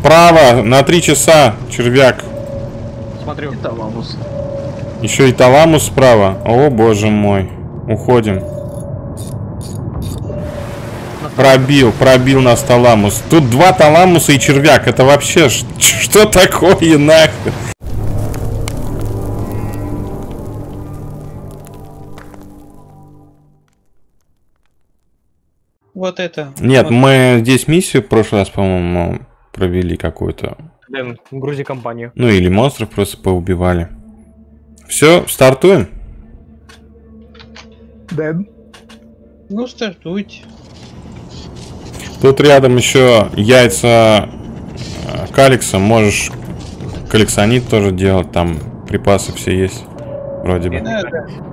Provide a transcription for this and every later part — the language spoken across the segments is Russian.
Справа на 3 часа, червяк. Смотрю. И таламус. Еще и таламус справа. О, боже мой. Уходим. Пробил нас таламус. Тут 2 таламуса и червяк. Это вообще что такое нахер? Вот это. Нет, вот. мы здесь миссию в прошлый раз, по-моему, провели какую-то. Дэн, грузи компанию. Ну или монстров просто поубивали. Все, стартуем? Дэн. Ну, стартуйте. Тут рядом еще яйца каликса. Можешь каликсонит тоже делать. Там припасы все есть. Вроде бы. Да.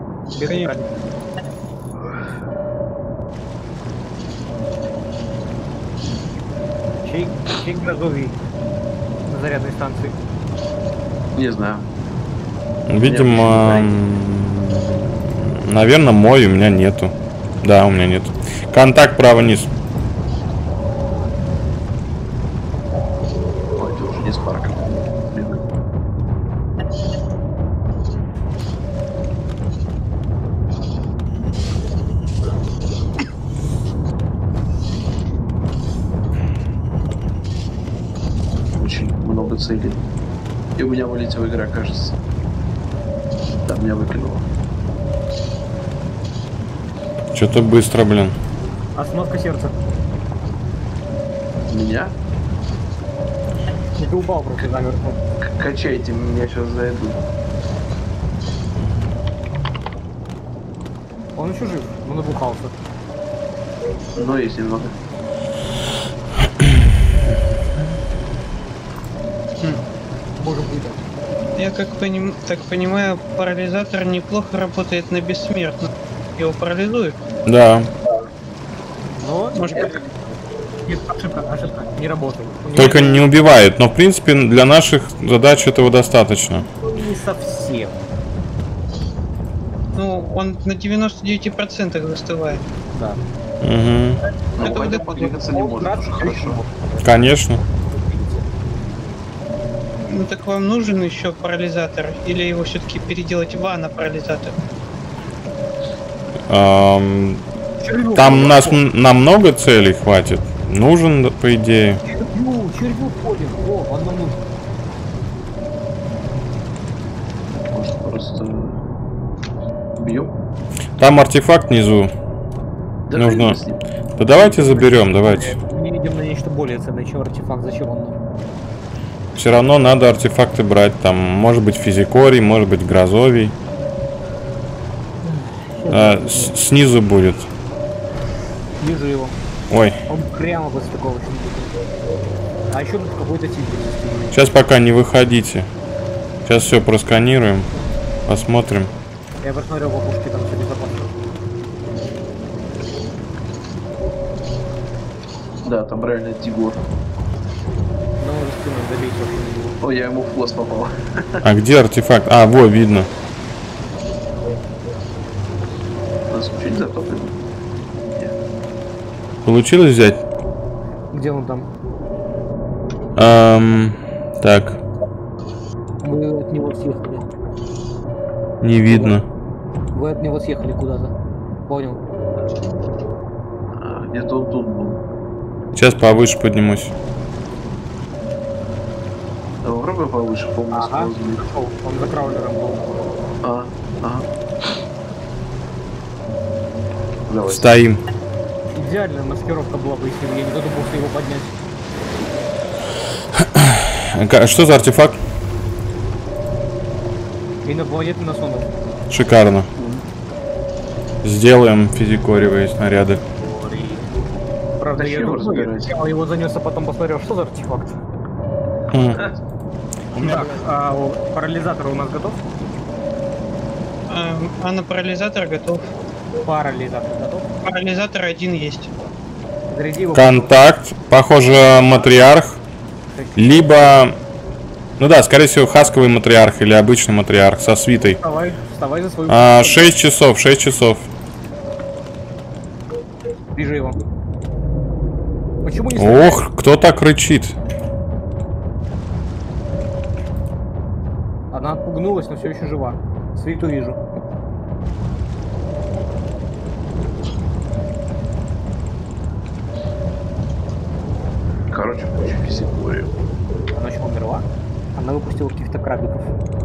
Чей газовый на зарядной станции? Не знаю. Видимо, наверное, мой у меня нету. Да, у меня нету. Контакт право-низ. Ой, это уже не спарк. Очень много целей. И у меня вылетела игра, кажется. Да, меня выкинуло. Что-то быстро, блин. Остановка сердца. Меня? Ты упал просто замертво. Качайте, меня сейчас зайдут. Он еще жив, он набухался. Но есть немного. Может быть. Я так понимаю, парализатор неплохо работает на бессмертном. Его парализует. Да. Но, Может быть, нет, ошибка, не работает. Только не убивает. Но, в принципе, для наших задач этого достаточно. Не совсем. ну, он на 99% застывает. Да. Угу. Ну, Это хотя вот подвигаться не может, уже хорошо. Конечно. Ну так вам нужен еще парализатор? Или его все-таки переделать в парализатор? Там у нас намного целей хватит. Нужен, по идее. Червю входим. О, он нам нужен. Может, просто бьем? Там артефакт внизу. Да Нужно. хрен с ним. Да давайте заберем, давайте. Мы не видим на нечто более ценное, чем артефакт. Зачем он нам? Все равно надо артефакты брать. Там может быть физикорий, может быть грозовий. Снизу будет. Вижу его. Ой. Он прямо после такого будет. А еще тут какой-то тип. Сейчас пока не выходите. Сейчас все просканируем. Посмотрим. Я посмотрел в опушке, там все безопасно. Да, там реально Тигур. Но за спиной добейте вообще на него. Ой, я ему в хвост попал. А где артефакт? А, во, видно. Нас чуть затоплено. Получилось взять? Где он там? Так, Мы от него съехали. не видно. Вы от него съехали куда-то. Понял. А, где-то он тут был. Сейчас повыше поднимусь. Да, попробуй повыше, помню, Ага. сползли. Он за краулером был. Ага. Давай. Стоим. Идеальная маскировка была бы, если бы я не додумался его поднять. Что за артефакт? Инопланетный насонов. Шикарно. Сделаем физикоревые снаряды. Правда, Зачем я его разбирать? его занес, а потом посмотрел, что за артефакт. Так, парализатор у нас готов? А на парализатор готов. Парализатор готов? Парализатор один есть. Заряди его. Контакт. Похоже, матриарх. Либо... Ну да, скорее всего, хасковый матриарх или обычный матриарх со свитой. Вставай за свою... 6 часов, 6 часов. Вижу его. Почему не стреляешь? Ох, кто так рычит? загнулась, но все еще жива. Свиту вижу. Короче, куча физикурии. Она еще умерла. Она выпустила каких-то крабиков.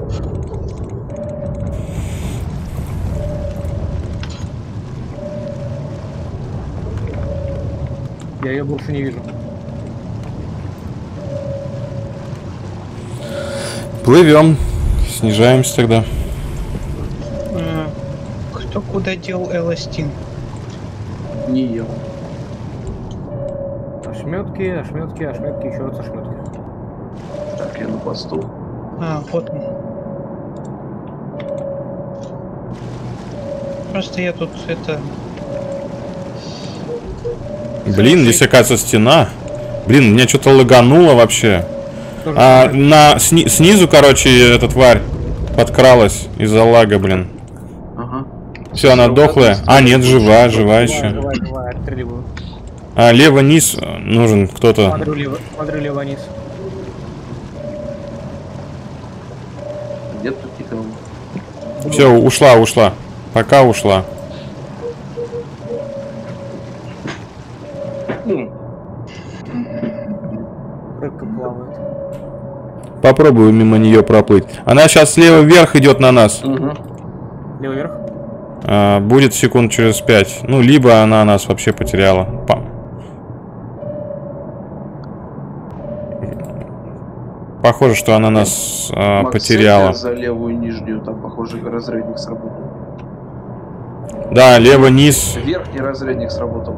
Я ее больше не вижу. Плывем. Снижаемся тогда. Кто куда дел эластин? Не ел. Ошметки, ошметки, ошметки, еще раз ошметки. Так, я на посту. Вот он. Просто я тут это... Блин, здесь оказывается стена. Блин, меня что-то лагануло вообще. Снизу, короче, эта тварь подкралась из-за лага, блин. Ага. Все, она дохлая. А, нет, жива еще. Живая, отстреливаю. А, лево-низ нужен кто-то. Смотрю лево-низ. Нет тут никого. Все, ушла. Пока ушла. Рыбка плавает. Попробую мимо нее проплыть. Она сейчас слева вверх идет на нас. Угу. Лево вверх. Будет секунд через 5. Ну, либо она нас вообще потеряла. Похоже, что она нас потеряла. За левую нижнюю, там, похоже, разрядник сработал. Да, лево-низ. Верхний разрядник сработал.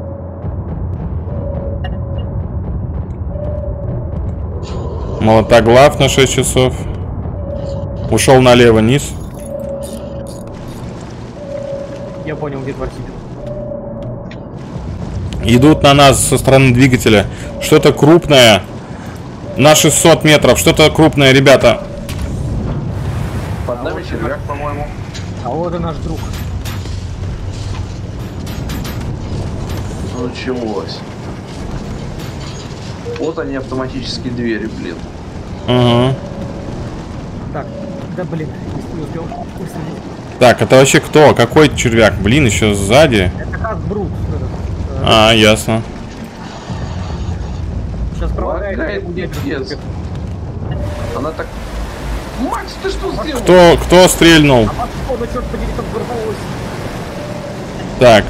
Молотоглав на 6 часов. Ушел налево-низ. Я понял, где тварь сидит. Идут на нас со стороны двигателя. Что-то крупное. На 600 метров. Что-то крупное, ребята. Под нами червяк, по-моему. А вот и наш друг. Началось. Вот они, автоматические двери, блин. Угу. Так, да блин, не успел выстрелить. Так, это вообще кто? Какой червяк? Блин, еще сзади. Это как Брут. Ясно. Сейчас Лагает пипец. Она так... Макс, ты что сделал? Кто стрельнул? А походу, черт подери, как взорвалось. Так.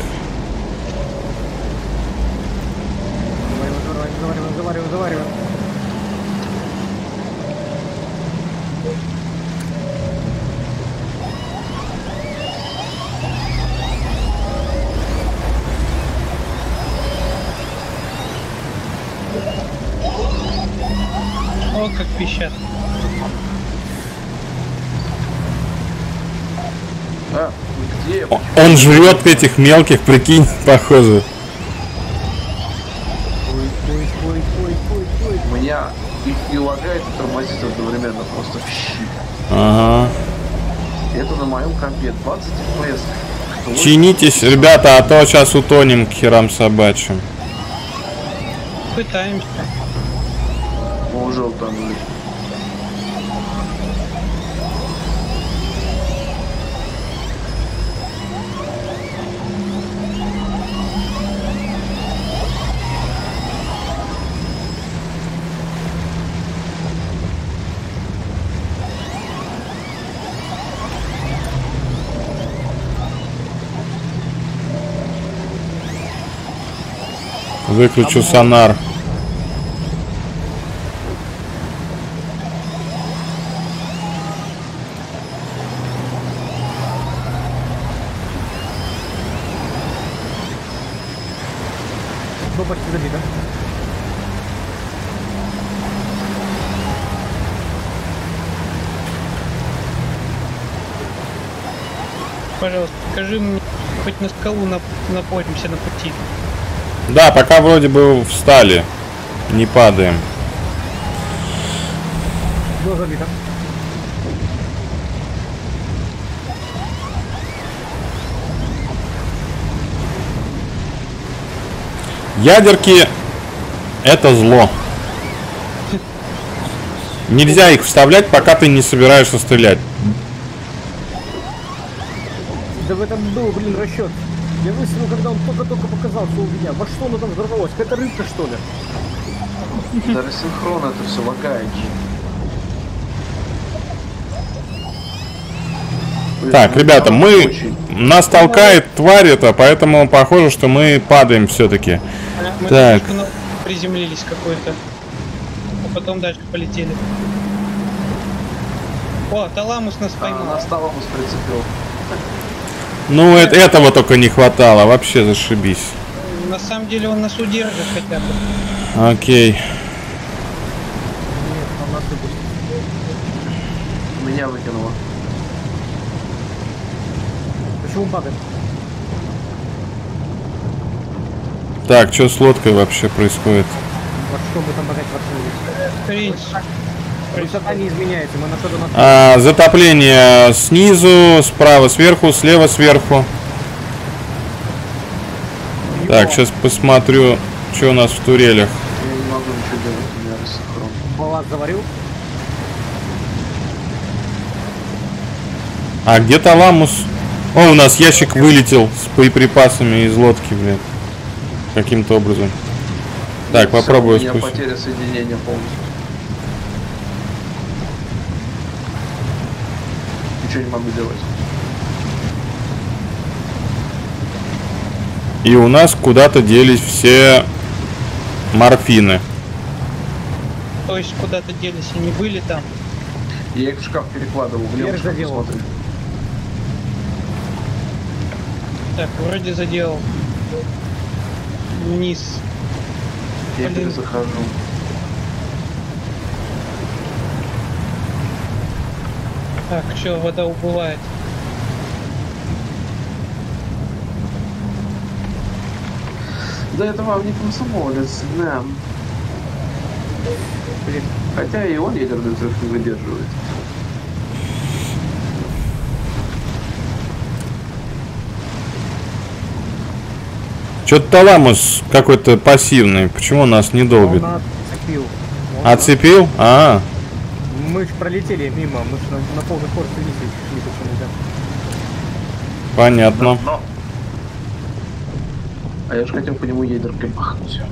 Завариваем. О, как пищат. Где? Он жрет этих мелких, прикинь, похоже. Меня и лагает, и тормозит одновременно, просто в щи. Ага. Это на моем компе 20 FPS. Чинитесь, ребята, а то сейчас утонем к херам собачьим. Пытаемся. Мы уже утонули. Выключу сонар. Почти забито. Пожалуйста, скажи мне, хоть на скалу напоримся на пути. Да, пока вроде бы встали. Не падаем. Было забито. Ядерки — это зло. Нельзя их вставлять, пока ты не собираешься стрелять. Да в этом был, блин, расчет. Я выстрелил, когда он только-только показался у меня. Во что оно там взорвалось? Это рыбка, что ли? Да рассинхрон это все лагает же. Так, ребята, нас толкает тварь это, поэтому похоже, что мы падаем все-таки. Мы Так. немножко приземлились какой-то. А потом дальше полетели. О, Таламус нас поймал. Нас Таламус прицепил. Ну, этого только не хватало, вообще зашибись. На самом деле он нас удержит хотя бы. Окей. Нет, там нас выпустили. Меня выкинуло. Почему падаем? Так, что с лодкой вообще происходит? Во что мы там опять воткнулись? Хрень. Высота не изменяется, мы на что-то Затопление снизу, справа сверху, слева сверху. Так, сейчас посмотрю, что у нас в турелях. Я не могу ничего делать, у меня рассинхрон. Балласт заварил. А где Таламус? О, у нас ящик вылетел с боеприпасами из лодки, блядь. Каким-то образом. Так, попробую У меня спустить. потеря соединения полностью. Ничего не могу делать. И у нас куда-то делись все морфины. То есть куда-то делись, они были там. Я их в шкаф перекладывал, в левый Вверх шкаф, заделал. посмотри. Так, вроде заделал. Вниз. Я Блин. перезахожу. Так, все, вода убывает. Да это вам не комсомолец, да. Блин, Хотя и он ядерный взрыв не выдерживает. Что-то Таламус какой-то пассивный. Почему нас не долбит? он отцепил. Оцепил? А, Мы ж пролетели мимо, мы ж на полный ход шли почему-то. понятно. А я же хотел по нему ядеркой пахнуть.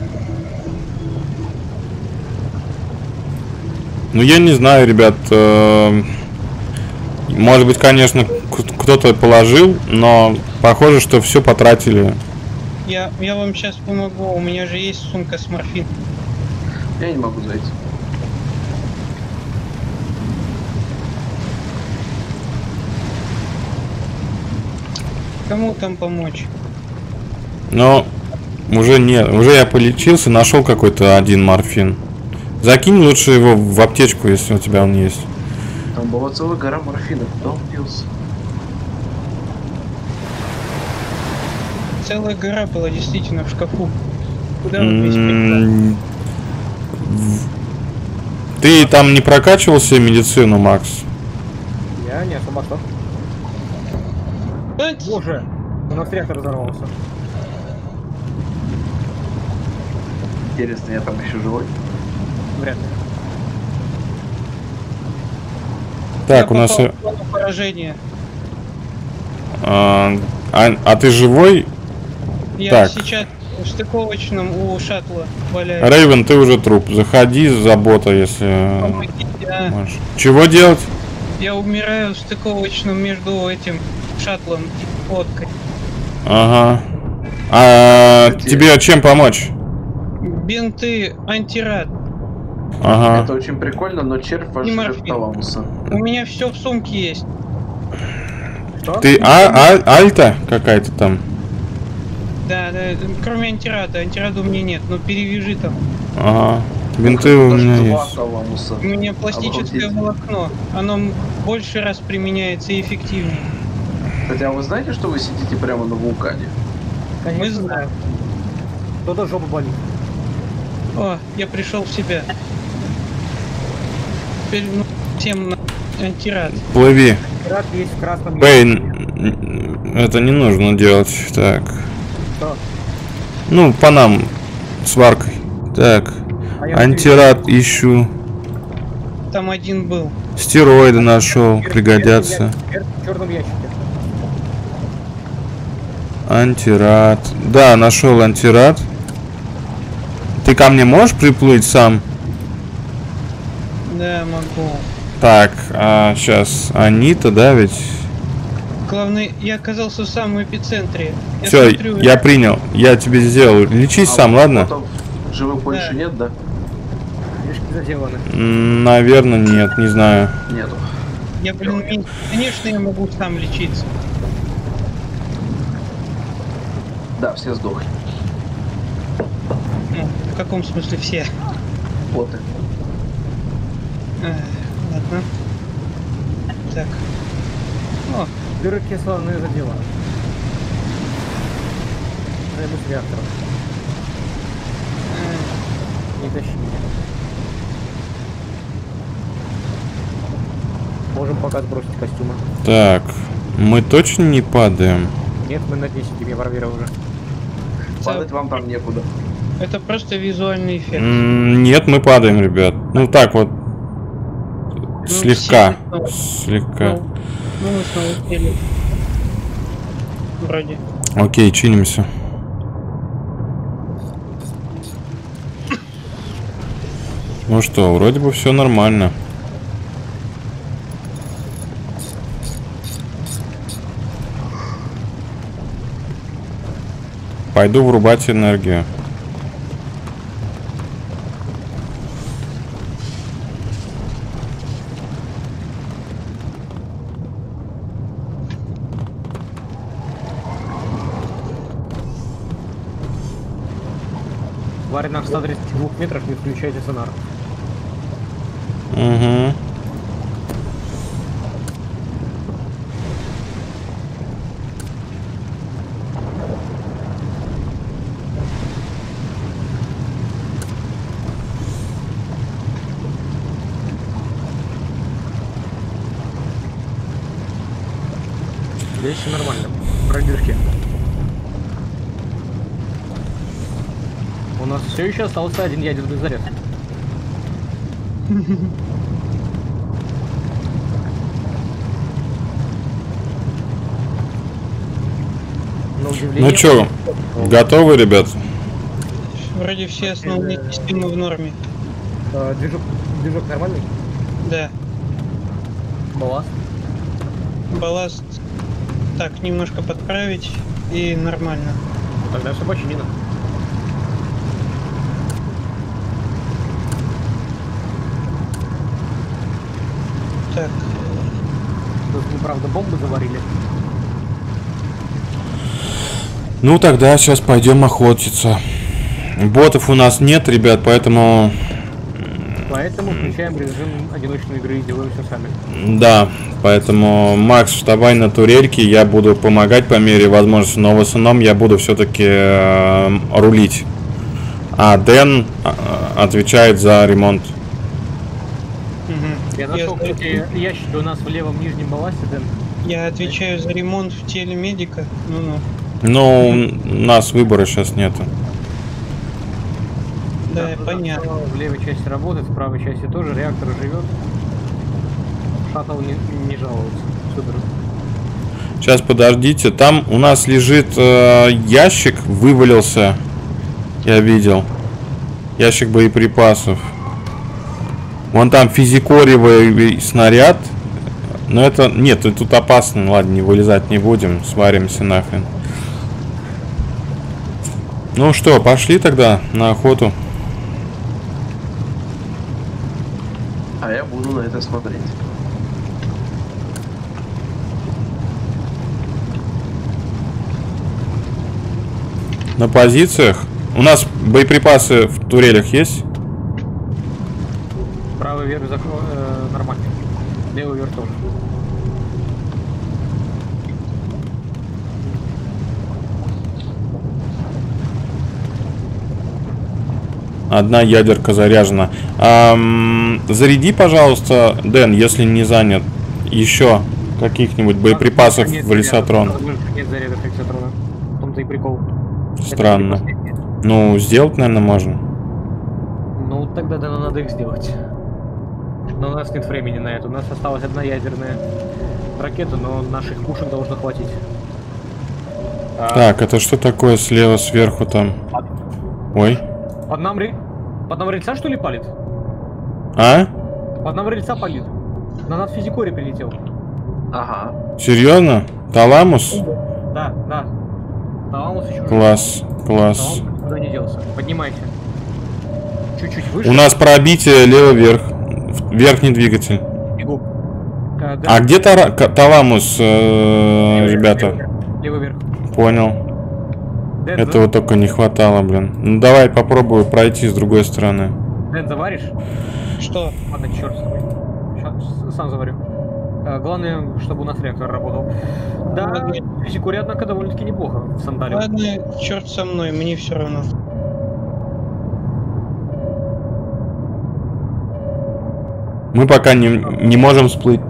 Ну, я не знаю, ребят. Может быть, конечно, кто-то положил, но похоже, что все потратили. Я вам сейчас помогу, у меня же есть сумка с морфином. Я не могу зайти. Кому там помочь? Но уже нет, уже я полечился, нашел какой-то один морфин. Закинь лучше его в аптечку, если у тебя он есть. Там была целая гора морфина. Куда он делся? Целая гора была действительно в шкафу. Куда он весь припал? Ты там не прокачивался медицину, Макс? Я не особо что. Боже, у нас реактор взорвался. Интересно, я там еще живой? Вряд ли. Так, Я у нас... попал в зону поражения. А ты живой? Я Так. сейчас в стыковочном у шаттла валяюсь. Рейвен, ты уже труп. Заходи за бота, если Помогите, а. можешь. Чего делать? Я умираю в стыковочном между этим шаттлом и лодкой. Ага. А Где? тебе чем помочь? Бинты, антирад. Ага. Это очень прикольно, но червь ваш И жрет морфин. Таламуса. У меня все в сумке есть. Что? Ты Альта какая-то там? Да, кроме антирада. Антирада у меня нет, но перевяжи там. Ага. Бинты у Даже меня два есть. Таламуса. У меня пластическое Обалдеть. волокно. Оно больше раз применяется и эффективнее. Хотя вы знаете, что вы сидите прямо на вулкане? Конечно, Мы знаем. Кто-то жопа болит. О, я пришел в себя. Теперь всем на антирад. Плыви. Рад есть в красном. Пейн, это не нужно делать. Так. Что? Ну, по нам. Сваркой. Так. А я Антирад ищу. Там один был. Стероиды нашел. Пригодятся. В черном ящике. Антирад. Да, нашел антирад. Ты ко мне можешь приплыть сам? Да, могу. Так, сейчас Анита, да, ведь? Главное, я оказался в самом эпицентре. Все, смотрю, я принял. Я тебе сделал. Лечись сам, ладно? Потом живых больше нет, да? Мишки заделаны. Наверное, нет, не знаю. Нету. Я, блин, конечно, я могу сам лечиться. Да, все сдохли. Ну, в каком смысле все? Боты. Ладно. Так. О, Дырки славные задела. Займусь реактором. Не тащи меня. Можем пока сбросить костюмы. Так, мы точно не падаем? Нет, мы на 10, я проверил уже. Падать вам там некуда. это просто визуальный эффект. Нет, мы падаем, ребят. Ну так вот. Слегка. все Слегка. Ну, мы снова сели. Вроде. Окей, чинимся. Ну что, вроде бы все нормально. Пойду врубать энергию. Тварь на 132 метрах, не включайте сонар. Угу. Здесь все нормально. Продержки. У нас все еще остался один ядерный заряд. На удивление. Ну чё, готовы, ребят? Вроде все основные системы в норме. Движок нормальный? Да. Балласт. Балласт. Так, немножко подправить и нормально. Ну, тогда все починено. Так. Тут мы, правда, бомбы заварили. Ну тогда сейчас пойдем охотиться. Ботов у нас нет, ребят, поэтому... Поэтому включаем режим одиночной игры и делаем все сами. Да, поэтому, Макс, вставай на турельки, я буду помогать по мере возможности, но в основном я буду все-таки рулить. А Дэн отвечает за ремонт. Угу. Я нашел, кстати, ящики у нас в левом нижнем балласте, Дэн. Я отвечаю за ремонт в теле медика. Ну-ну. Ну, у нас выбора сейчас нету. Да, понятно. В левой части работает, в правой части тоже. Реактор живет. Шаттл не жалуется. Супер. Сейчас подождите, там у нас лежит ящик, вывалился. Я видел. Ящик боеприпасов. Вон там физикориевый снаряд. Но это... Нет, тут опасно. Ладно, не вылезать не будем. Сваримся нахрен. Ну что, пошли тогда на охоту. А я буду на это смотреть. На позициях. У нас боеприпасы в турелях есть? Правый верх нормальный. Левый верх тоже. Одна ядерка заряжена. Заряди, пожалуйста, Дэн, если не занят, еще каких-нибудь боеприпасов в лесотрон. Нет зарядов лесотрона. В том-то и прикол. Странно. Ну, сделать, наверное, можно. Ну, тогда да, надо их сделать. Но у нас нет времени на это. У нас осталась одна ядерная ракета, но наших пушек должно хватить. Так, это что такое слева сверху там? Ой. Под нам рельса, что ли, палит? А? Под нам рельса палит. На нас физикори прилетел. Ага. Серьезно? Таламус? Да. Таламус еще Класс, класс. Таламус никуда не делся. Поднимайся. Чуть-чуть выше. У нас пробитие лево-вверх. Верхний двигатель. Бегу. Да. А где таламус, ребята? Левый вверх. Понял. Дэн, Этого только не хватало, блин. Ну давай попробую пройти с другой стороны. Дэн, заваришь? Что? Ладно, черт с тобой. Сейчас сам заварю. Главное, чтобы у нас реактор работал. Да, Ладно. физикури, однако, довольно-таки неплохо в сандале. Ладно, черт со мной, мне все равно. Мы пока не можем всплыть.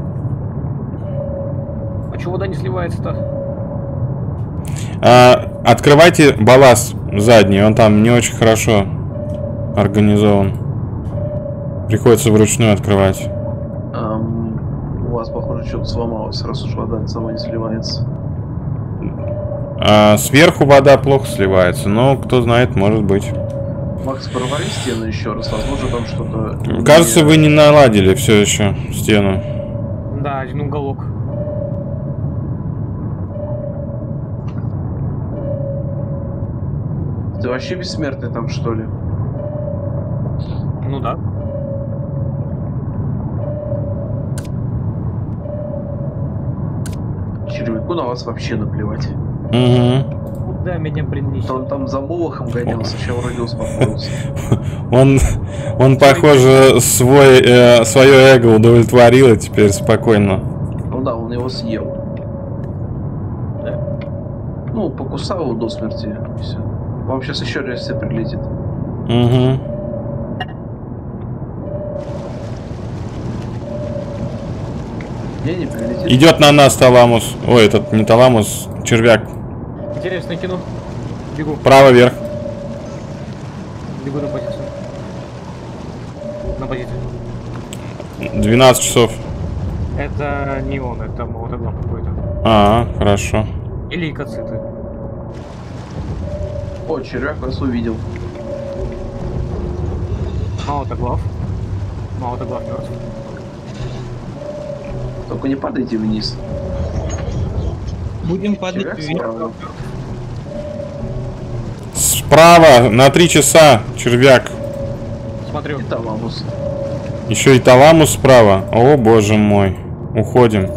А чего вода не сливается-то? Открывайте балласт задний, он там не очень хорошо организован. Приходится вручную открывать. У вас, похоже, что-то сломалось, раз уж вода сама не сливается. Сверху вода плохо сливается, но кто знает, может быть. Макс, провали стену еще раз, возможно, там что-то... Кажется, вы не наладили все еще стену. Да, один уголок. Ты вообще бессмертный там, что ли? Ну да. Червяку на вас вообще наплевать. Угу. Куда меня, блин, несет? Он там за Молохом гонялся, сейчас вроде успокоился. Он похоже, свое эго удовлетворил и теперь спокойно. Ну да, он его съел. Да? Ну, покусал его до смерти, и все. Вам сейчас еще раз прилетит. Угу. Не прилетит. Идет на нас таламус. Ой, этот не таламус, червяк. Интересное кино. Бегу. Право вверх. Бегу на позицию. На позицию. 12 часов. Это не он, это мотоглав какой-то. Хорошо. Или лейкоциты. О, червяк вас увидел. Мотоглав. Мотоглав мертв. Только не падайте вниз. Будем падать Червяк вверх. справа. Справа на 3 часа червяк. Смотрю. И таламус. Еще и таламус справа. О, боже мой. Уходим.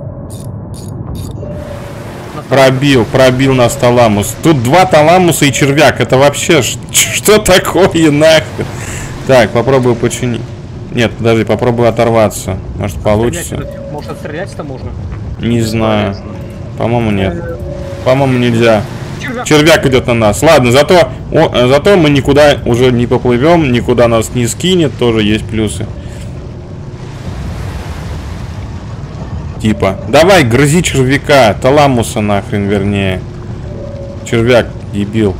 Пробил нас таламус. Тут 2 таламуса и червяк. Это вообще что такое нахер? Так, попробую починить. Нет, подожди, попробую оторваться. Может получится. Может отстрелять-то можно? Не знаю. По-моему, нет. По-моему, нельзя. Червяк. Червяк идет на нас. Ладно, зато мы никуда уже не поплывем, никуда нас не скинет, тоже есть плюсы. Типа, давай, грызи червяка, таламуса нахрен, вернее. Червяк, дебил.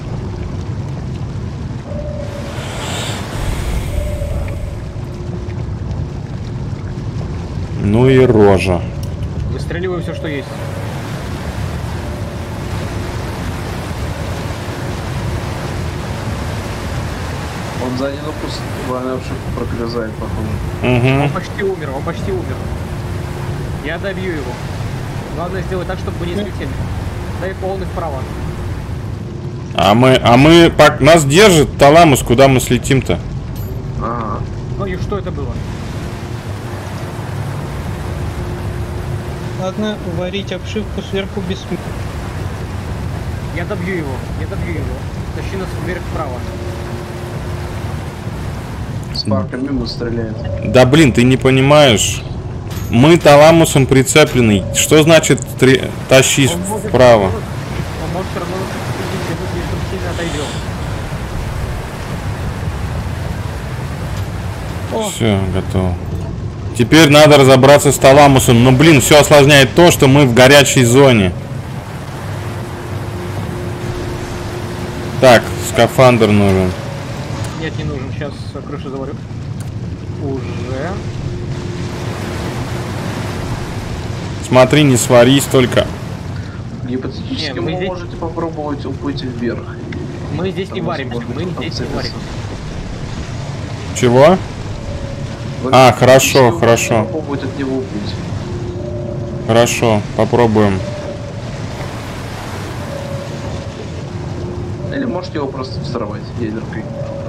Ну и рожа. Выстреливаю все, что есть. Он за один укус ошибку прогрызает, походу. Угу. Он почти умер, он почти умер. Я добью его. Главное сделать так, чтобы мы не слетели. Дай полный вправо. Нас держит таламус, куда мы слетим-то? Ага. Ну и что это было? Ладно, варить обшивку сверху бессмертно. Я добью его, я добью его. Тащи нас вверх вправо. Спарка мимо стреляет. Да блин, ты не понимаешь. Мы таламусом прицеплены. Что значит тащи вправо? Он может все равно если мы слишком сильно отойдем. Все, готово. Теперь надо разобраться с таламусом. Но блин, все осложняет то, что мы в горячей зоне. Так, скафандр нужен. Нет, не нужен. Сейчас крышу заварю. Уже. Смотри, не сварись только. Гипотетически Не, мы вы здесь- можете попробовать уплыть вверх. Мы здесь не Там, варимся, возможно, мы здесь не отцепится. варимся. Чего? Вы А, хорошо, гипотетически хорошо. можете попробовать от него уплыть. Хорошо, попробуем. Или можете его просто взорвать ядеркой.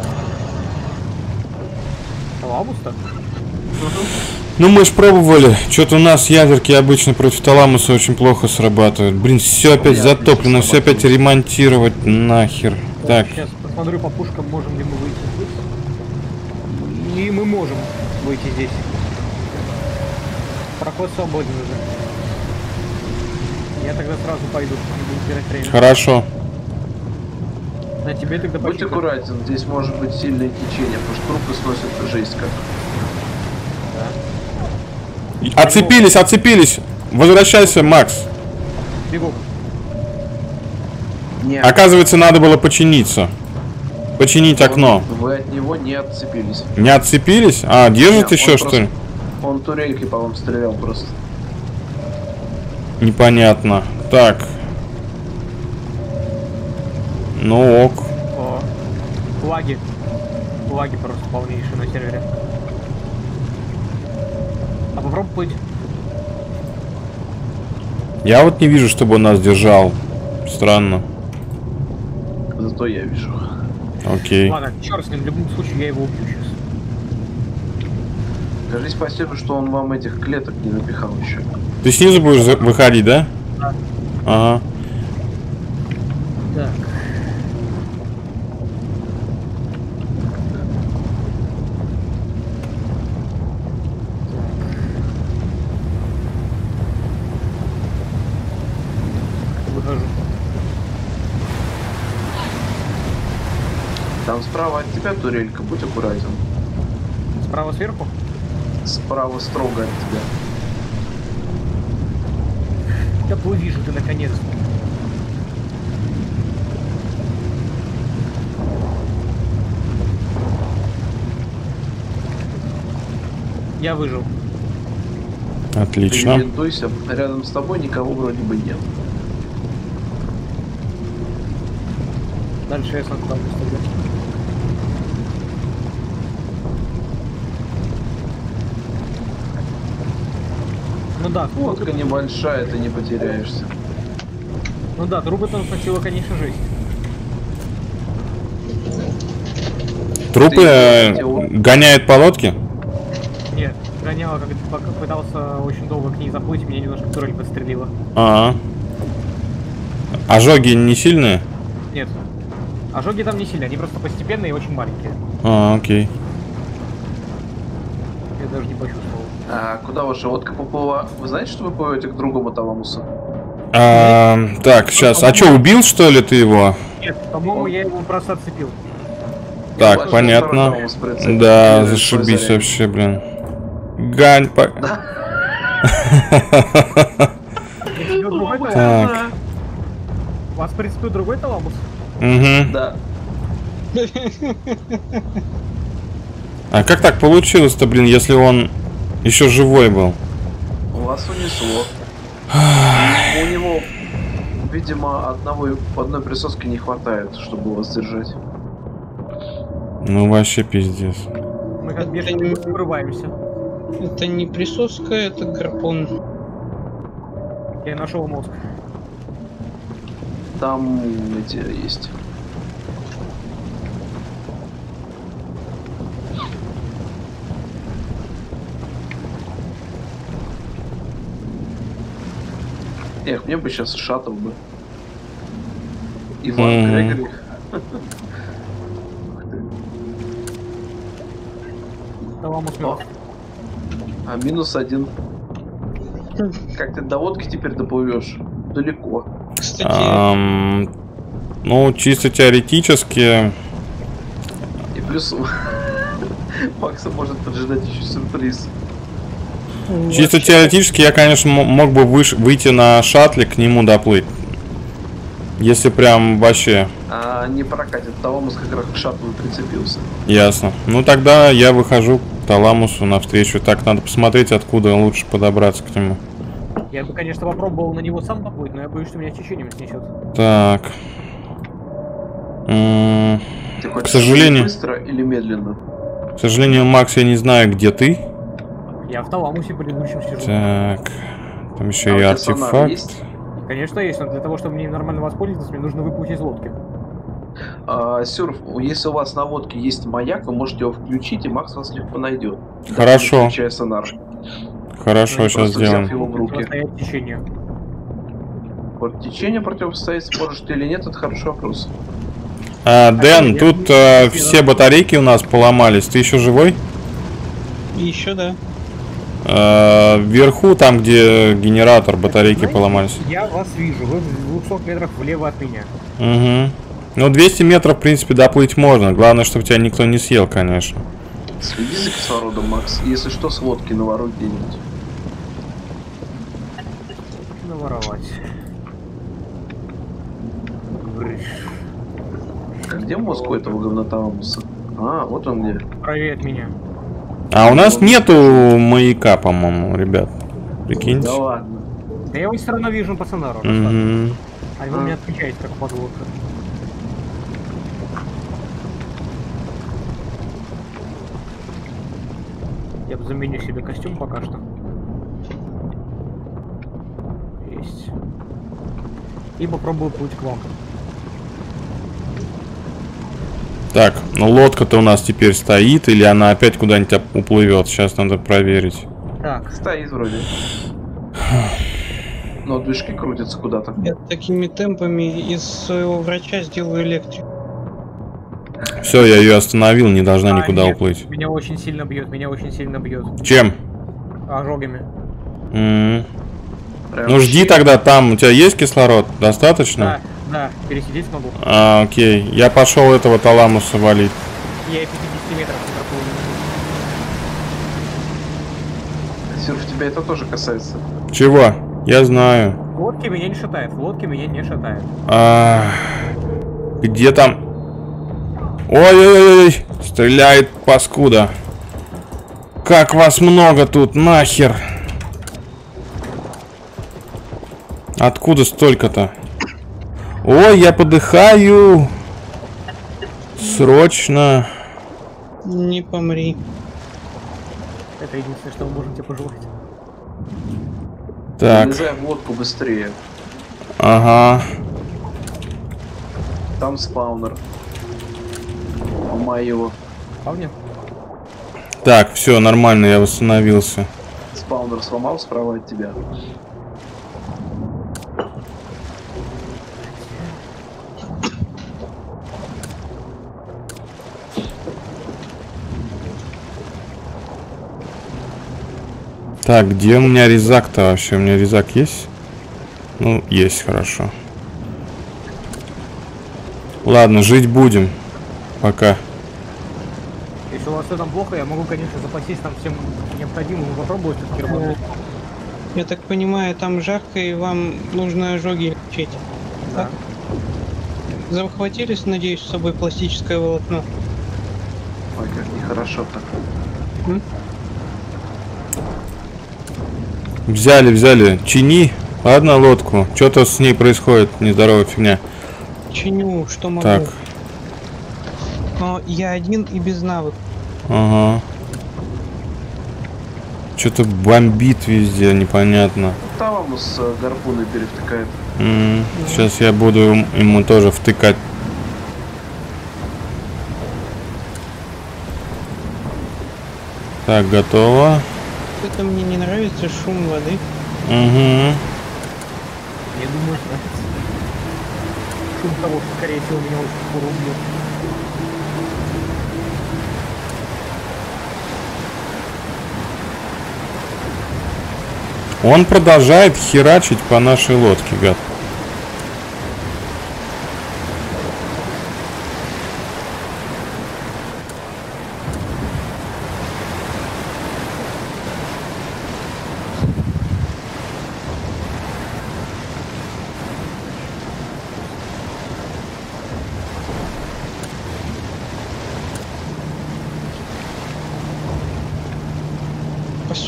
Таламус-то? Ну мы ж пробовали. Что-то у нас ядерки обычно против таламуса очень плохо срабатывают. Блин, все опять Я затоплено, отлично все опять срабатывает. ремонтировать нахер. Так, Сейчас посмотрю по пушкам, можем ли мы выйти здесь. И мы можем выйти здесь. Проход свободен уже. Я тогда сразу пойду, не буду терять время. хорошо. На тебе тогда Будь почему? аккуратен, здесь может быть сильное течение, потому что трупы сносят жесть как. Отцепились, отцепились. Возвращайся, Макс. Бегу. Не, Оказывается, надо было починиться. Починить окно. Вы от него не отцепились. Не отцепились? А, держит Не, еще, он что просто- ли? Он турелькой по вам стрелял просто. Непонятно. Так. Ну ок. О. Лаги. Лаги просто полнейшие на сервере. А попробуй плыть. Я вот не вижу, чтобы он нас держал. Странно. Зато я вижу. Окей. Ладно, черт с ним, в любом случае я его убью сейчас. Скажи спасибо, что он вам этих клеток не напихал еще. Ты снизу будешь выходить, да? Ага. Так. Выхожу. Там справа от тебя турелька, будь аккуратен. Справа сверху? Справа строго от тебя. Да плыви же ты наконец-то. Я выжил. Ты Отлично. не бинтуйся, рядом с тобой никого вроде бы нет. Дальше я сам там тогда. Ну да, Лодка небольшая, ты не потеряешься. ну да, трубы там сносила, конечно, жесть. Трупы гоняют по лодке? Нет, гоняла, как пока пытался очень долго к ней заплыть, меня немножко турель подстрелила. Ага. Ожоги не сильные? Нет. Ожоги там не сильные, они просто постепенные и очень маленькие. А, окей. Я даже не почувствовал. А куда ваша лодка поплыла? Вы знаете, что вы плывете к другому таламусу? Так, сейчас. А что, убил, что ли, ты его? Нет, по-моему, я его просто отцепил. Так, Ваш понятно. второй таламус прицепил. Да, Или зашибись свой вообще, блин. Гань по... Прицепил другой таламус. Так. Вас прицепил другой таламус? Угу. Да. А как так получилось-то, блин, если он еще живой был? Вас унесло. У него, видимо, одной присоски не хватает, чтобы вас держать. Ну, вообще пиздец. Мы как бешеные вырываемся. Это не присоска, это гарпун. Я нашел мозг. Там эти есть. Эх, мне бы сейчас шаттл бы. Иван Грегори. Таламус мертв. А -1. Как ты до лодки теперь доплывешь? Далеко. Кстати, Ну, чисто теоретически... И плюс Макса может поджидать еще сюрприз. Чисто теоретически я, конечно, мог бы выйти на шаттле, к нему доплыть. Если прям вообще... А не прокатит. Таламус как раз к шаттлу и прицепился. Ясно. Ну, тогда я выхожу к таламусу навстречу. Так, надо посмотреть, откуда лучше подобраться к нему. Я бы, конечно, попробовал на него сам поплыть, но я боюсь, что меня течением снесет. Так. Ты хочешь К сожалению. быстро или медленно? К сожалению, Макс, я не знаю, где ты. Я в Таламусе предыдущем сижу. Так. Там еще А у и тебя сонар артефакт. есть? Конечно, есть, но для того, чтобы мне нормально воспользоваться, мне нужно выплыть из лодки. Сюрф, если у вас на лодке есть маяк, вы можете его включить, и Макс вас легко найдет. Хорошо. Даже не включая сонар. Хорошо, Ну, сейчас просто взяв сделаем. его в руки. Противостоять течению. Вот течение противостоять сможешь ты или нет, это хороший вопрос. Дэн, тут все батарейки у нас поломались. Ты еще живой? Еще да. Вверху, там, где генератор, батарейки Знаете, поломались. Я вас вижу, вы в 200 метрах влево от меня. Угу. Ну, 200 метров, в принципе, доплыть можно. Главное, чтобы тебя никто не съел, конечно. Следи за кислородом, Макс. Если что, с лодки наворуй где-нибудь. Наворовать. Где мозг у этого говноталамуса? А, вот он где. Правее от меня. А у нас нету маяка, по-моему, ребят. Прикиньте. Да ладно. Да я его все равно вижу по сонару. Угу. А вы меня отключаете, как подлодка. Я бы заменю себе костюм пока что. Есть. И попробую плыть к вам. Так, ну лодка-то у нас теперь стоит, или она опять куда-нибудь уплывет? Сейчас надо проверить. Так. Стоит вроде. Но движки крутятся куда-то. Я такими темпами из своего врача сделаю электрик. Все, я ее остановил, не должна никуда нет, уплыть. Меня очень сильно бьет, Чем? Ожогами. Прям Ну жди тогда там. У тебя есть кислород? Достаточно? Да, пересидеть смогу. Окей. Я пошел этого таламуса валить. Я 50 метров не проплыл. Сюрф, тебя это тоже касается. Чего? Я знаю. В лодке меня не шатает, Где там? Ой-ой-ой! Стреляет паскуда. Как вас много тут, нахер! Откуда столько-то? Ой, я подыхаю! Срочно! Не помри. Это единственное, что мы можем тебе пожелать. Так, Залезай в лодку быстрее. ага. Там спаунер. Ломай его. Вполне. Так, все, нормально, я восстановился. Спаунер сломал справа от тебя. Так, где у меня резак-то вообще? У меня резак есть? Ну, есть, хорошо. Ладно, жить будем. Пока. Если у вас все там плохо, я могу, конечно, запастись там всем необходимым и попробовать все-таки работать. Я так понимаю, там жарко и вам нужно ожоги лечить. Да. Захватились, надеюсь, с собой пластическое волокно? Ой, как нехорошо так. Взяли. Чини. Ладно, лодку. Что-то с ней происходит. Нездоровая фигня. Чиню, что могу. Так. Но я один и без навыков. Ага. Что-то бомбит везде, непонятно. Таламус гарпуны перевтыкает. Сейчас я буду ему тоже втыкать. Так, готово. Это мне не нравится, шум воды. Угу. Я думаю, что шум того, что, скорее всего, меня очень скоро убьет. Он продолжает херачить по нашей лодке, гад.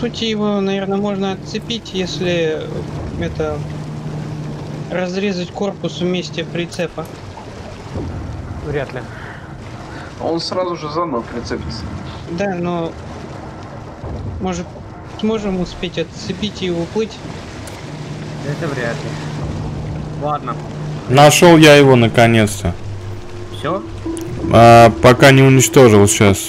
сути, его, наверное, можно отцепить, если это разрезать корпус вместе прицепа. Вряд ли. Он сразу же заново прицепится. Да, но может сможем успеть отцепить и уплыть? Это вряд ли. Ладно. Нашел я его наконец-то. Все? Пока не уничтожил сейчас.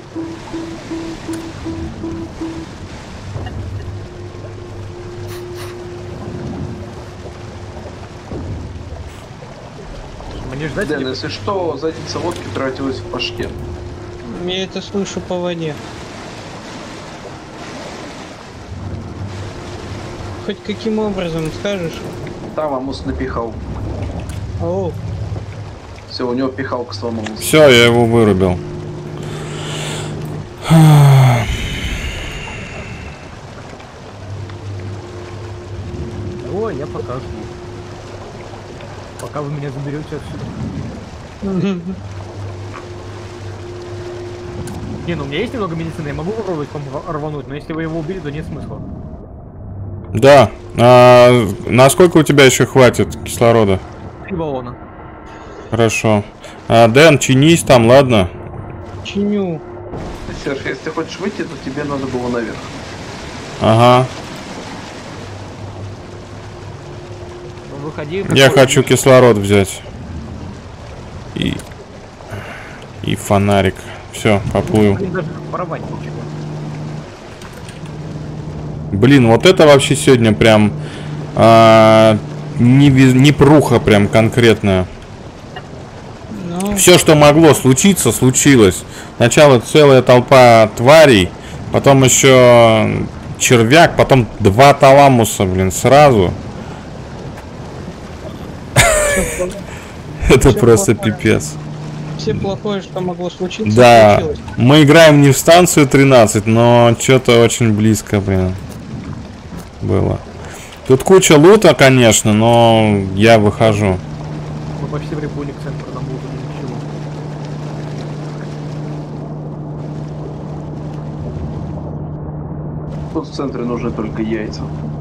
Мне ждать Дэн, или- если что, задница водки тратилась в пашке. Я это слышу по воде. Хоть каким образом скажешь? Там Амус напихал. О, Все, у него пихалка сломалась. Все, я его вырубил. О, я покажу. Пока вы меня заберете отсюда. Не, ну у меня есть немного медицины, я могу попробовать рвануть, но если вы его убили, то нет смысла. Да. Насколько у тебя еще хватит кислорода? 3 баллона. Хорошо. Дэн, чинись там, ладно? чиню. Серж, если ты хочешь выйти, то тебе надо было наверх. Ага. Ну, выходи. Я хочу кислород взять. И фонарик. Все, поплыл. Блин, даже воровать ничего. Блин, вот это вообще сегодня прям не пруха прям конкретная. Ну, Все, что могло случиться, случилось. Сначала целая толпа тварей, потом еще червяк, потом 2 таламуса, блин, сразу. Это Всё просто плохое. пипец. все плохое, что могло случиться, Да, случилось. мы играем не в станцию 13, но что-то очень близко, блин, было. Тут куча лута, конечно, но я выхожу. Мы почти прибыли к центру, нам будет ничего. Тут в центре нужны только яйца.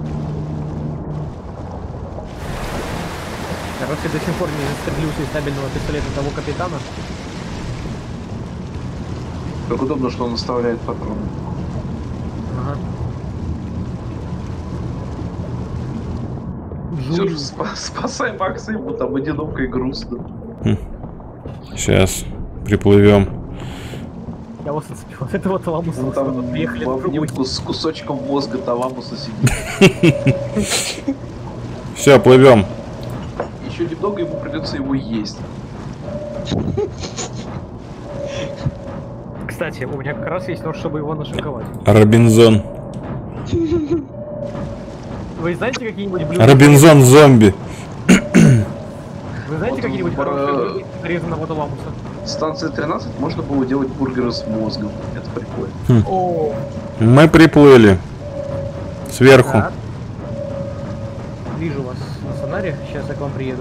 Раз я до сих пор не застрелился из стабильного пистолета того капитана. Как удобно, что он оставляет патроны. Ага. Серж, спасай Макса, ему там одиноко и грустно. Сейчас приплывем. Я вас зацепил от этого таламуса. Он там приехали в на другой. обнимку с кусочком мозга таламуса сидит. Все, плывем. Еще немного ему придется его есть. Кстати, у меня как раз есть нож, чтобы его нашинковать. Робинзон. Вы знаете какие-нибудь блюда? Робинзон зомби. Вы знаете Вот какие-нибудь про- хорошие блюда из нарезанного таламуса? В станции 13 можно было делать бургеры с мозгом. Это прикольно. О, Мы приплыли. Сверху. так. Вижу вас на сонаре. Сейчас я к вам приеду.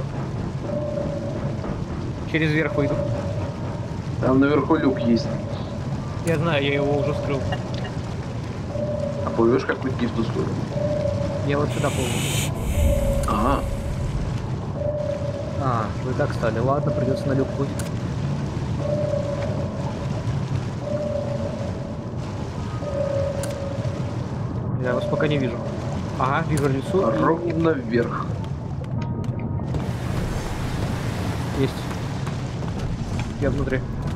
Через верх выйду. Там наверху люк есть. Я знаю, я его уже скрыл. А плывешь как-нибудь не в ту сторону. Я вот сюда плыву. Ага. А, вы так стали. Ладно, придется на люк плыть. Я вас пока не вижу. Ага, вижу лицо. Ровно вверх. Есть. Я внутри.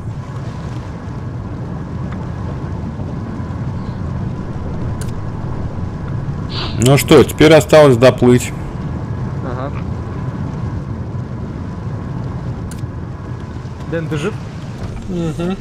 Ну что, теперь осталось доплыть. Ага. Дэн, ты жив? Угу.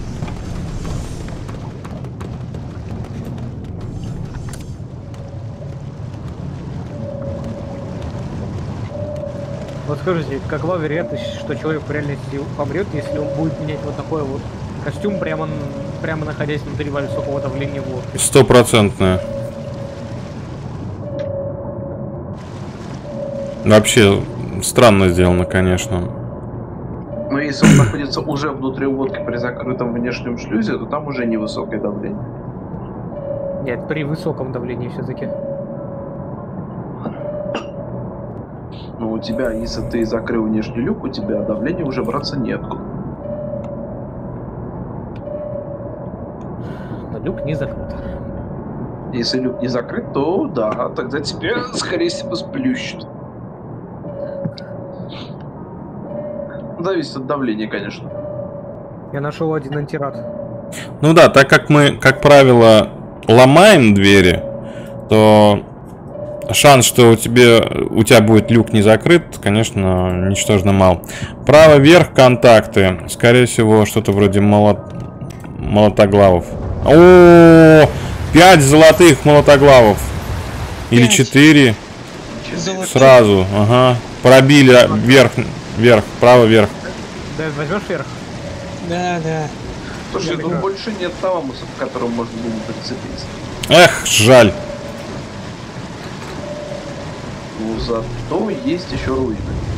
Вот скажите, какова вероятность, что человек в реальности помрет, если он будет менять вот такой вот костюм, прямо находясь внутри высокого давления в лодке? 100%. Вообще странно сделано, конечно. Но если он находится уже внутри лодки при закрытом внешнем шлюзе, то там уже невысокое давление. Нет, при высоком давлении все-таки. Ну, у тебя, если ты закрыл нижний люк, у тебя давление уже браться неоткуда. Но люк не закрыт. Если люк не закрыт, то да, тогда тебя, скорее всего, сплющит. Зависит от давления, конечно. Я нашел один антирад. Ну да, так как мы, как правило, ломаем двери, то шанс, что у тебя будет люк не закрыт, конечно, ничтожно мал. Право вверх контакты. Скорее всего, что-то вроде молотоглавов. О, 5 золотых молотоглавов. Или 5. 4 Золотых. сразу. Ага. Пробили вверх, право вверх. Да, возьмешь вверх? Да, да. Слушай, Я ну играю. больше нет таламусов, к которым можно было прицепиться. Эх, жаль. Ну, зато есть еще руины.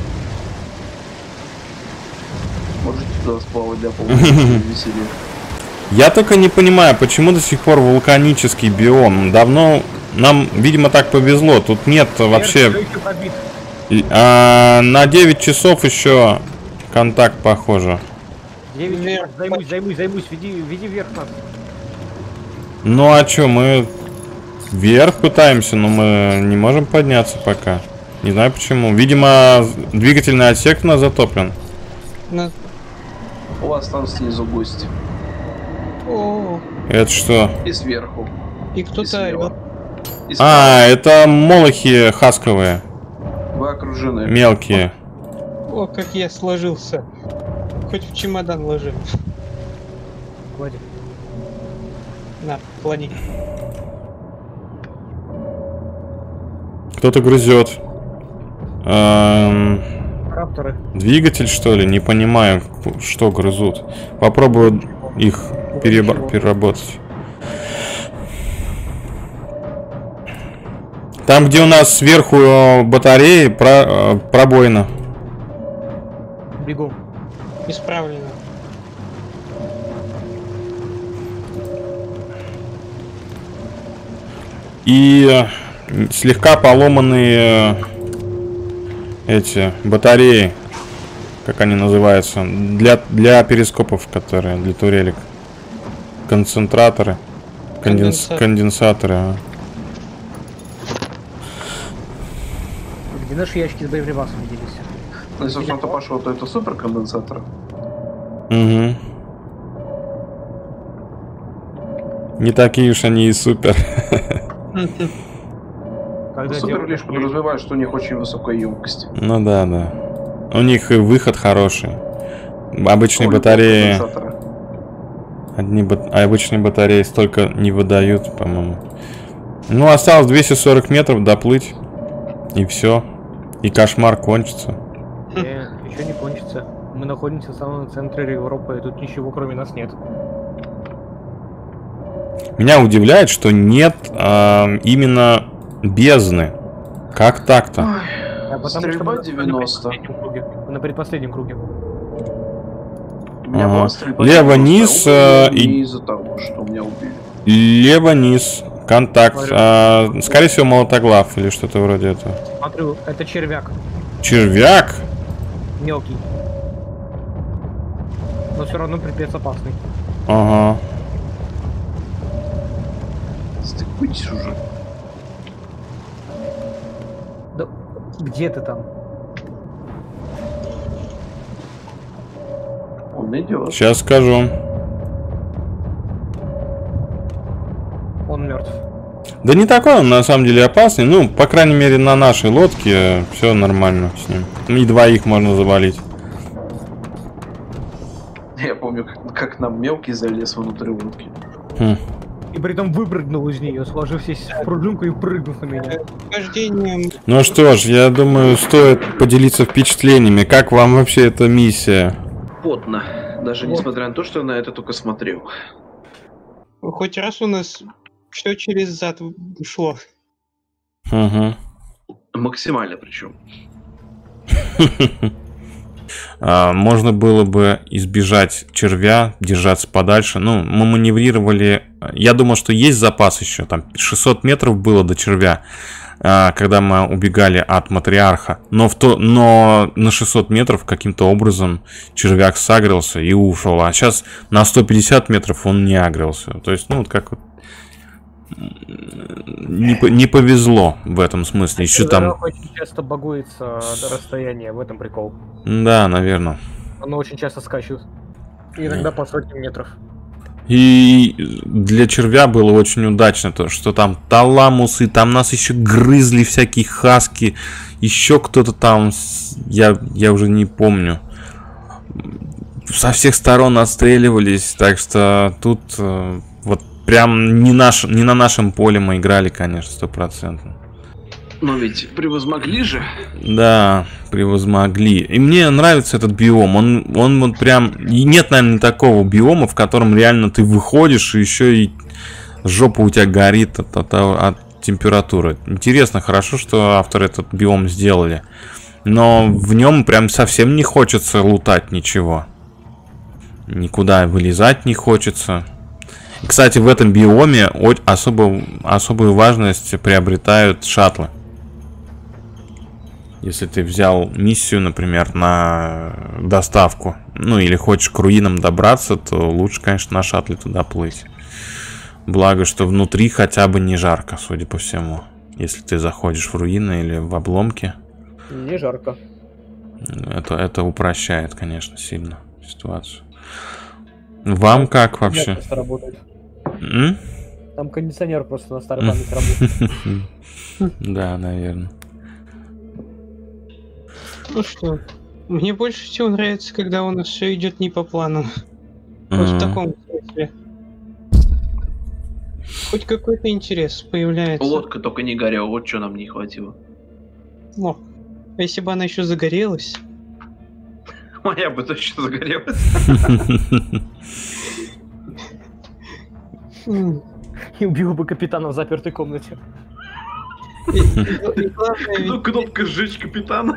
Можете туда сплавать для полного веселья. Я только не понимаю, почему до сих пор вулканический биом. Давно нам, видимо, так повезло. Тут нет вообще... Вверх всё еще пробит. На 9 часов еще контакт, похоже. 9 Вверх. займусь, веди вверх нас. Ну а чё, мы вверх пытаемся, но мы не можем подняться пока. Не знаю почему. Видимо, двигательный отсек у нас затоплен. На... У вас там снизу гости. О, Это что? И сверху. и И кто-то слева. орёт. И справа. А, это молохи хасковые. Вы окружены. Мелкие. О, как я сложился. Хоть в чемодан ложи. Владик. На, клади. Кто-то грызет. Рапторы. Двигатель, что ли? Не понимаю, что грызут. Попробую их переработать. Там, где у нас сверху батареи, пробоина. Бегом. Исправлено. И слегка поломанные эти батареи, как они называются, для перископов, которые для турелек. Концентраторы. Конденсаторы. Где наши ящики с боеприпасами делись? Ну, если кто-то пошел, то это суперконденсатор. Угу. Не такие уж они и супер. Когда Супер делают лишь такие- подразумевает, что у них очень высокая емкость. Ну да, да. У них и выход хороший. Обычные Сколько батареи. конденсатора? Обычные батареи столько не выдают, по-моему. Ну, осталось 240 метров доплыть. И все. И кошмар кончится. Еще не кончится. Мы находимся в самом центре Европы, и тут ничего кроме нас нет. Меня удивляет, что нет именно бездны. Как так-то? А потому Стрельба что 90. на предпоследнем круге. У меня Ага. была стрельба Лево 90, низ, а и- не из-за того, что меня убили. Лево-низ. Контакт. Скорее всего, молотоглав или что-то вроде этого. Смотрю, это червяк. Червяк? Мелкий. Но все равно припец опасный. Ага. Стыкуйтесь уже. Да где ты там? Он идет. Сейчас скажу. Он мертв. Да не такой он на самом деле опасный. Ну, по крайней мере, на нашей лодке все нормально с ним. И двоих можно завалить. Я помню, как нам мелкий залез внутрь лодки. Хм. И при этом выпрыгнул из нее, сложившись в пружинку и прыгнув на меня. Вождением Ну что ж, я думаю, стоит поделиться впечатлениями. Как вам вообще эта миссия? Потно. Даже Вот. несмотря на то, что я на это только смотрел. хоть раз у нас все через зад ушло. Угу. Максимально причем. Можно было бы избежать червя, держаться подальше. Ну, мы маневрировали. Я думал, что есть запас еще. Там 600 метров было до червя, когда мы убегали от матриарха. Но на 600 метров каким-то образом червяк сагрился и ушел. А сейчас на 150 метров он не агрился. То есть, ну, вот как вот не повезло в этом смысле. Еще там очень часто багуется до расстояния, в этом прикол. Да, наверное. Оно очень часто скачет. И иногда по сотням метров. И для червя было очень удачно то, что там таламусы, там нас еще грызли всякие хаски, еще кто-то там, я уже не помню. Со всех сторон отстреливались, так что тут вот прям не на нашем поле мы играли, конечно, 100%. Но ведь превозмогли же. Да, превозмогли. И мне нравится этот биом. Он вот прям... И нет, наверное, такого биома, в котором реально ты выходишь, и еще и жопа у тебя горит от температуры. Интересно, хорошо, что авторы этот биом сделали. Но в нем прям совсем не хочется лутать ничего. Никуда вылезать не хочется. Кстати, в этом биоме особую важность приобретают шаттлы. Если ты взял миссию, например, на доставку, ну или хочешь к руинам добраться, то лучше, конечно, на шаттле туда плыть. Благо, что внутри хотя бы не жарко, судя по всему. Если ты заходишь в руины или в обломки. Не жарко. Это упрощает, конечно, сильно ситуацию. Вам как вообще? Там кондиционер просто на старой памяти работает. Да, наверное. Ну что, мне больше всего нравится, когда у нас все идет не по плану. Вот в таком смысле. Хоть какой-то интерес появляется. Лодка только не горела, вот что нам не хватило. О, а если бы она еще загорелась? Моя бы точно загорелась. И убил бы капитана в запертой комнате. Ну, кнопка «Сжечь капитана».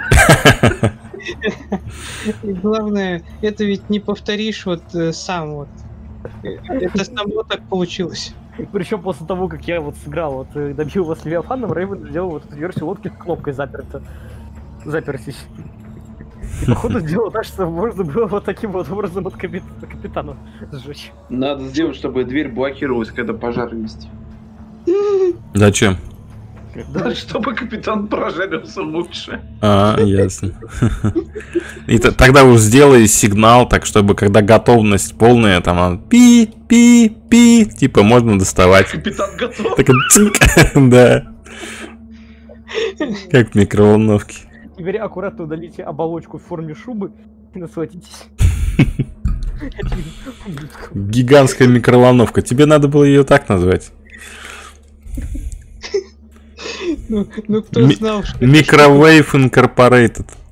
И главное, это ведь не повторишь вот сам вот. Это само так получилось. Причем после того, как я вот сыграл, вот добил его с Левиафаном, Рейвен сделал вот эту версию лодки с кнопкой запертись. И походу сделал так, что можно было вот таким вот образом от капитана сжечь. Надо сделать, чтобы дверь блокировалась, когда пожар вести. Зачем? Да, чтобы капитан прожарился лучше. Ясно. И тогда уж сделай сигнал, так чтобы когда готовность полная, там пи-пи-пи, типа можно доставать. Капитан готов. Так, да. Как в микроволновке. Теперь аккуратно удалите оболочку в форме шубы и насладитесь. Гигантская микроволновка. Тебе надо было ее так назвать. Ну кто знал, что... Microwave Incorporated.